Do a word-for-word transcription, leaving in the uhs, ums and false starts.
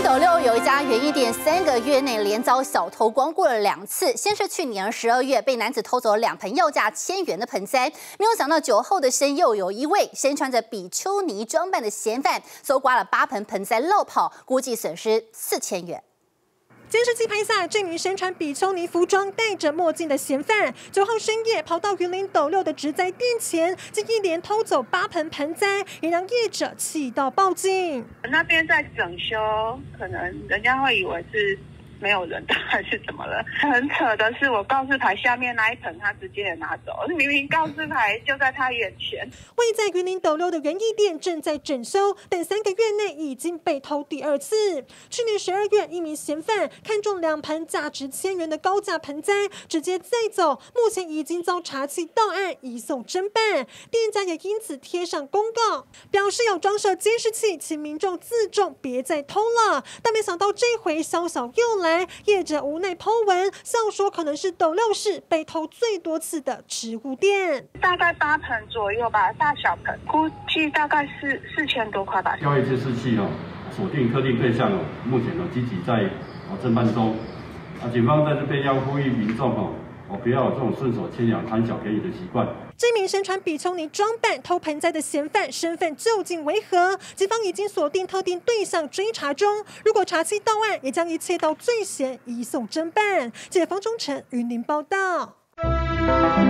斗六有一家园艺店，三个月内连遭小偷光顾了两次。先是去年十二月被男子偷走两盆要价千元的盆栽，没有想到酒后的深又有一位身穿着比丘尼装扮的嫌犯，搜刮了八盆盆栽落跑，估计损失四千元。 监视器拍下这名身穿比丘尼服装、戴着墨镜的嫌犯，九号深夜跑到云林斗六的植栽店前，竟一连偷走八盆盆栽，也让业者气到报警。 那边在整修，可能人家会以为是没有人的，还是怎么了？很扯的是，我告示牌下面那一盆，他直接也拿走，明明告示牌就在他眼前。 位在云林斗六的园艺店正在整修，但三个月内已经被偷第二次。去年十二月，一名嫌犯看中两盆价值千元的高价盆栽，直接载走，目前已经遭查缉到案，移送侦办。店家也因此贴上公告，表示有装设监视器，请民众自重，别再偷了。但没想到这回宵小又来，业者无奈po文，笑说可能是斗六市被偷最多次的植物店， 大概八盆左右吧，大小盆，估计大概是四千多块吧。 交易监视器哦，锁定特定对象哦，目前哦积极在哦侦办中。啊，警方在这边要呼吁民众哦，哦不要有这种顺手牵羊、贪小便宜的习惯。 这名身穿比丘尼装扮偷盆栽的嫌犯身份究竟为何？警方已经锁定特定对象追查中，如果查缉到案，也将一切到罪嫌移送侦办。记者方忠诚云林报道。